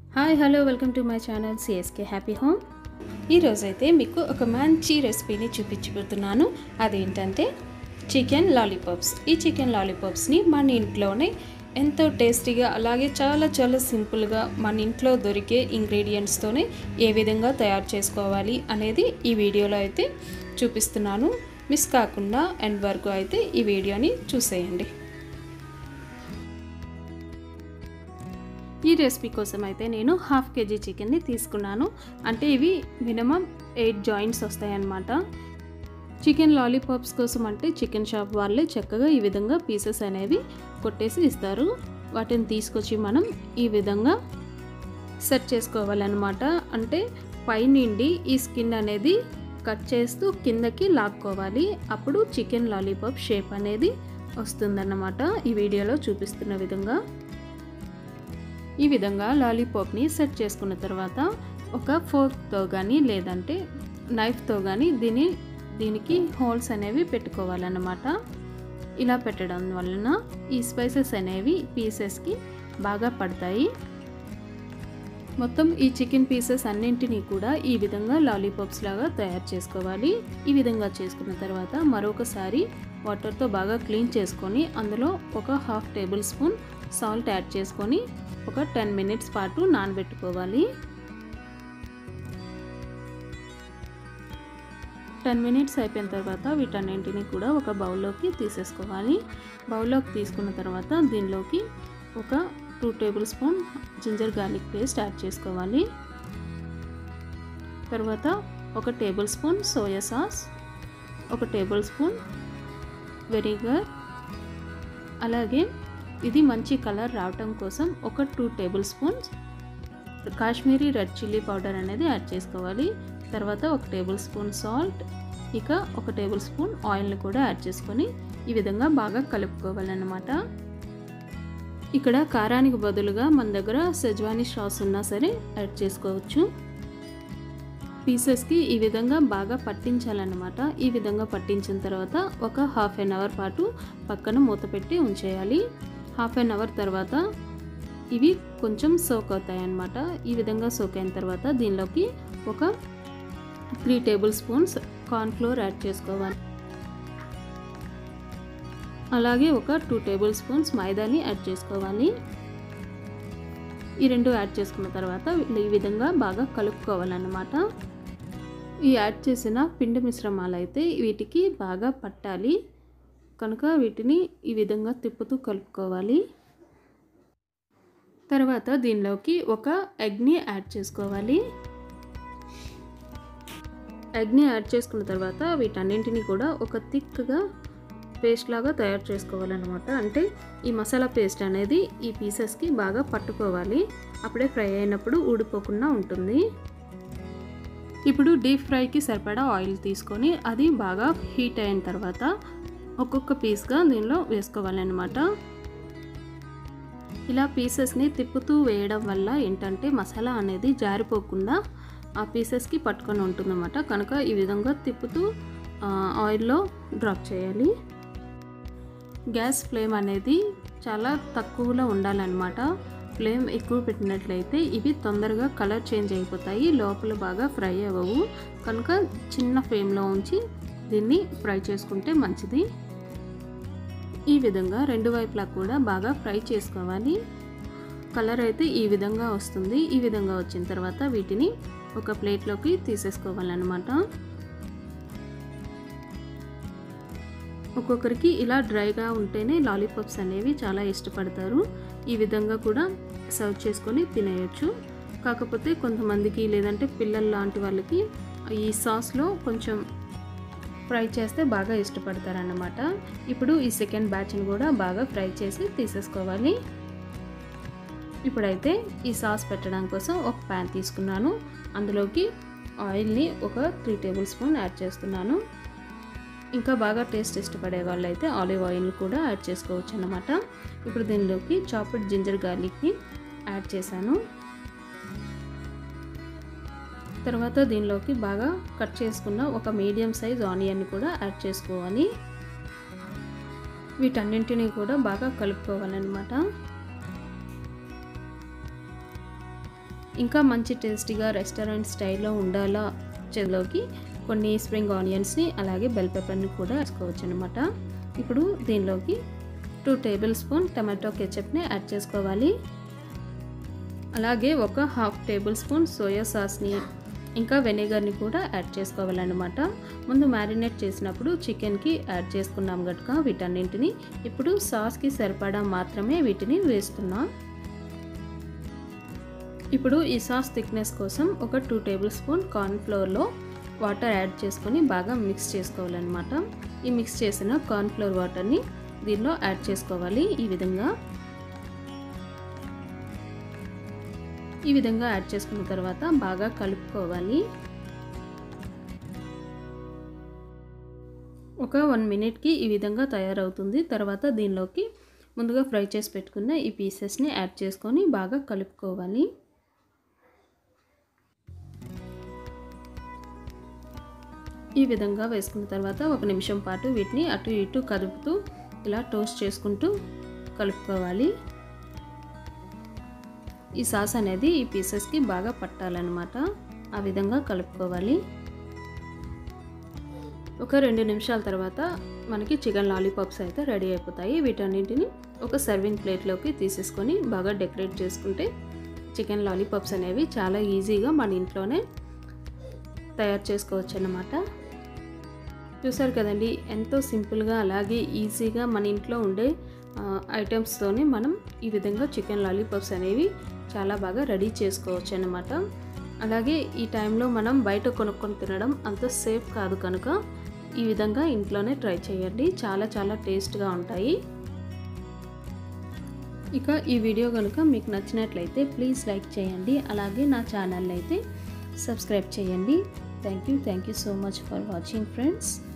Hi hello welcome to my channel CSK happy home. ఈరోజైతే మీకు ఒక మంచి రెసిపీని చూపించబోతున్నాను. అదేంటంటే చికెన్ లాలీపాప్స్. ఈ చికెన్ లాలీపాప్స్ని మన ఇంట్లోనే ఎంతో టేస్టీగా అలాగే చాలా సింపుల్గా మన ఇంట్లో దొరికే ఇంగ్రీడియంట్స్తోనే ఏ విధంగా తయారు చేసుకోవాలి అనేది ఈ వీడియోలో అయితే చూపిస్తున్నాను. మిస్ కాకుండా ఎండ్ వరకు అయితే ఈ వీడియోని చూసేయండి. ఈ రెసిపీ కోసం అయితే నేను 1/2 kg చికెన్ని తీసుకున్నాను. అంటే ఇవి మినిమం 8 జాయింట్స్ వస్తాయన్నమాట. చికెన్ లాలీపాప్స్ కోసం అంటే చికెన్ షాప్ వాళ్ళే చక్కగా ఈ విధంగా పీసెస్ అనేవి కొట్టేసి ఇస్తారు. వాటిని తీసుకొచ్చి మనం ఈ విధంగా సెట్ చేసుకోవాలన్నమాట. అంటే పైనుండి ఈ స్కిన్ అనేది కట్ చేస్తూ కిందకి లాక్కోవాలి. అప్పుడు చికెన్ లాలీపాప్ షేప్ అనేది వస్తుందన్నమాట. ఈ వీడియోలో చూపిస్తున్న విధంగా ఈ విధంగా లాలీపాప్ని సెట్ చేసుకున్న తర్వాత ఒక ఫోర్క్తో కానీ లేదంటే నైఫ్తో కానీ దీనికి హోల్స్ అనేవి పెట్టుకోవాలన్నమాట. ఇలా పెట్టడం వలన ఈ స్పైసెస్ అనేవి పీసెస్కి బాగా పడతాయి. మొత్తం ఈ చికెన్ పీసెస్ అన్నింటినీ కూడా ఈ విధంగా లాలీపాప్స్ లాగా తయారు చేసుకోవాలి. ఈ విధంగా చేసుకున్న తర్వాత మరొకసారి వాటర్తో బాగా క్లీన్ చేసుకొని అందులో ఒక 1/2 టేబుల్ స్పూన్ సాల్ట్ యాడ్ చేసుకొని ఒక 10 మినిట్స్ పాటు నానబెట్టుకోవాలి. 10 మినిట్స్ అయిపోయిన తర్వాత వీటన్నింటినీ కూడా ఒక బౌల్లోకి తీసేసుకోవాలి. బౌల్లోకి తీసుకున్న తర్వాత దీనిలోకి ఒక 2 table spoon ginger garlic paste add చేసుకోవాలి. తర్వాత ఒక టేబుల్ స్పూన్ సోయా సాస్, ఒక టేబుల్ స్పూన్ వెనిగర్, అలాగే ఇది మంచి కలర్ రావటం కోసం ఒక 2 table spoons Kashmiri red chilli powder అనేది యాడ్ చేసుకోవాలి. తర్వాత ఒక టేబుల్ స్పూన్ సాల్ట్, ఇక ఒక టేబుల్ స్పూన్ ఆయిల్ని కూడా యాడ్ చేసుకొని ఈ విధంగా బాగా కలుపుకోవాలన్నమాట. ఇక్కడ కారానికి బదులుగా మన దగ్గర సెజ్వానీ సాస్ ఉన్నా సరే యాడ్ చేసుకోవచ్చు. పీసెస్కి ఈ విధంగా బాగా పట్టించాలన్నమాట. ఈ విధంగా పట్టించిన తర్వాత ఒక 1/2 అవర్ పాటు పక్కన మూత పెట్టి ఉంచేయాలి. 1/2 అవర్ తర్వాత ఇవి కొంచెం సోక్ అవుతాయి అన్నమాట. ఈ విధంగా సోక్ అయిన తర్వాత దీనిలోకి ఒక 3 టేబుల్ స్పూన్స్ కార్న్ఫ్లోర్ యాడ్ చేసుకోవాలి. అలాగే ఒక 2 టేబుల్ స్పూన్స్ మైదాని యాడ్ చేసుకోవాలి. ఈ రెండు యాడ్ చేసుకున్న తర్వాత ఈ విధంగా బాగా కలుపుకోవాలన్నమాట. ఈ యాడ్ చేసిన పిండి మిశ్రమాలు అయితే వీటికి బాగా పట్టాలి కనుక వీటిని ఈ విధంగా తిప్పుతూ కలుపుకోవాలి. తర్వాత దీనిలోకి ఒక ఎగ్ని యాడ్ చేసుకోవాలి. ఎగ్ని యాడ్ చేసుకున్న తర్వాత వీటన్నింటినీ కూడా ఒక థిక్గా పేస్ట్ లాగా తయారు చేసుకోవాలన్నమాట. అంటే ఈ మసాలా పేస్ట్ అనేది ఈ పీసెస్కి బాగా పట్టుకోవాలి. అప్పుడే ఫ్రై అయినప్పుడు ఊడిపోకుండా ఉంటుంది. ఇప్పుడు డీప్ ఫ్రైకి సరిపడా ఆయిల్ తీసుకొని అది బాగా హీట్ అయిన తర్వాత ఒక్కొక్క పీస్గా దీనిలో వేసుకోవాలన్నమాట. ఇలా పీసెస్ని తిప్పుతూ వేయడం వల్ల ఏంటంటే మసాలా అనేది జారిపోకుండా ఆ పీసెస్కి పట్టుకొని ఉంటుందన్నమాట. కనుక ఈ విధంగా తిప్పుతూ ఆయిల్లో డ్రాప్ చేయాలి. గ్యాస్ ఫ్లేమ్ అనేది చాలా తక్కువలో ఉండాలన్నమాట. ఫ్లేమ్ ఎక్కువ పెట్టినట్లయితే ఇవి తొందరగా కలర్ చేంజ్ అయిపోతాయి, లోపల బాగా ఫ్రై అవ్వవు. కనుక చిన్న ఫ్లేమ్లో ఉంచి దీన్ని ఫ్రై చేసుకుంటే మంచిది. ఈ విధంగా రెండు వైపులా కూడా బాగా ఫ్రై చేసుకోవాలి. కలర్ అయితే ఈ విధంగా వస్తుంది. ఈ విధంగా వచ్చిన తర్వాత వీటిని ఒక ప్లేట్లోకి తీసేసుకోవాలన్నమాట. ఒక్కొక్కరికి ఇలా డ్రైగా ఉంటేనే లాలీపాప్స్ అనేవి చాలా ఇష్టపడతారు. ఈ విధంగా కూడా సర్వ్ చేసుకొని తినేయచ్చు. కాకపోతే కొంతమందికి లేదంటే పిల్లల లాంటి వాళ్ళకి ఈ సాస్లో కొంచెం ఫ్రై చేస్తే బాగా ఇష్టపడతారన్నమాట. ఇప్పుడు ఈ సెకండ్ బ్యాచ్ని కూడా బాగా ఫ్రై చేసి తీసేసుకోవాలి. ఇప్పుడైతే ఈ సాస్ పెట్టడం కోసం ఒక ప్యాన్ తీసుకున్నాను. అందులోకి ఆయిల్ని ఒక 3 టేబుల్ స్పూన్ యాడ్ చేస్తున్నాను. ఇంకా బాగా టేస్ట్ ఇష్టపడే వాళ్ళు అయితే ఆలివ్ ఆయిల్ కూడా యాడ్ చేసుకోవచ్చు అన్నమాట. ఇప్పుడు దీనిలోకి చాప్డ్ జింజర్ గార్లిక్ని యాడ్ చేశాను. తర్వాత దీనిలోకి బాగా కట్ చేసుకున్న ఒక మీడియం సైజ్ ఆనియన్ కూడా యాడ్ చేసుకోవాలి. వీటన్నింటినీ కూడా బాగా కలుపుకోవాలన్నమాట. ఇంకా మంచి టేస్టీగా రెస్టారెంట్ స్టైల్లో ఉండాలా చెలోకి కొన్ని స్ప్రింగ్ ఆనియన్స్ని అలాగే బెల్ పెప్పర్ని కూడా వేసుకోవచ్చు అనమాట. ఇప్పుడు దీనిలోకి 2 టేబుల్ స్పూన్ టమాటో కెచప్ని యాడ్ చేసుకోవాలి. అలాగే ఒక 1/2 టేబుల్ స్పూన్ సోయా సాస్ని ఇంకా వెనిగర్ని కూడా యాడ్ చేసుకోవాలన్నమాట. ముందు మ్యారినేట్ చేసినప్పుడు చికెన్కి యాడ్ చేసుకున్నాం గట్క వీటన్నింటిని. ఇప్పుడు సాస్కి సరిపడా మాత్రమే వీటిని వేస్తున్నాం. ఇప్పుడు ఈ సాస్ థిక్నెస్ కోసం ఒక 2 టేబుల్ స్పూన్ కార్న్ఫ్లోర్లో వాటర్ యాడ్ చేసుకొని బాగా మిక్స్ చేసుకోవాలన్నమాట. ఈ మిక్స్ చేసిన కార్న్ఫ్లోర్ వాటర్ని దీనిలో యాడ్ చేసుకోవాలి. ఈ విధంగా యాడ్ చేసుకున్న తర్వాత బాగా కలుపుకోవాలి. ఒక 1 మినిట్కి ఈ విధంగా తయారవుతుంది. తర్వాత దీనిలోకి ముందుగా ఫ్రై చేసి పెట్టుకున్న ఈ పీసెస్ని యాడ్ చేసుకొని బాగా కలుపుకోవాలి. ఈ విధంగా వేసుకున్న తర్వాత 1 నిమిషం పాటు వీటిని అటు ఇటు కదుపుతూ ఇలా టోస్ట్ చేసుకుంటూ కలుపుకోవాలి. ఈ సాస్ అనేది ఈ పీసెస్కి బాగా పట్టాలన్నమాట. ఆ విధంగా కలుపుకోవాలి. ఒక 2 నిమిషాల తర్వాత మనకి చికెన్ లాలీపాప్స్ అయితే రెడీ అయిపోతాయి. వీటన్నింటిని ఒక సర్వింగ్ ప్లేట్లోకి తీసేసుకొని బాగా డెకరేట్ చేసుకుంటే చికెన్ లాలీపాప్స్ అనేవి చాలా ఈజీగా మన ఇంట్లోనే తయారు చేసుకోవచ్చు అన్నమాట. చూసారు కదండి, ఎంతో సింపుల్గా అలాగే ఈజీగా మన ఇంట్లో ఉండే ఐటమ్స్తోనే మనం ఈ విధంగా చికెన్ లాలీపాప్స్ అనేవి చాలా బాగా రెడీ చేసుకోవచ్చు అన్నమాట. అలాగే ఈ టైంలో మనం బయట కొనుక్కొని తినడం అంత సేఫ్ కాదు కనుక ఈ విధంగా ఇంట్లోనే ట్రై చేయండి. చాలా టేస్ట్గా ఉంటాయి. ఇక ఈ వీడియో కనుక మీకు నచ్చినట్లయితే ప్లీజ్ లైక్ చేయండి. అలాగే నా ఛానల్ని అయితే సబ్స్క్రైబ్ చేయండి. Thank you so much for watching friends.